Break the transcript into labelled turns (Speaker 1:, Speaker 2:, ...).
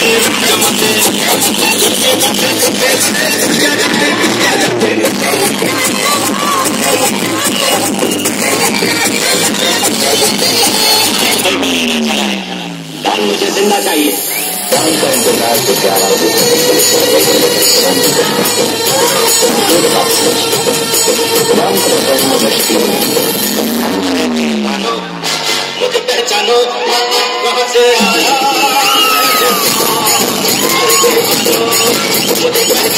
Speaker 1: मुझे जिंदा चाहिए। का इंतजार तो 11 बजे मुझे पहचानो कहाँ से आया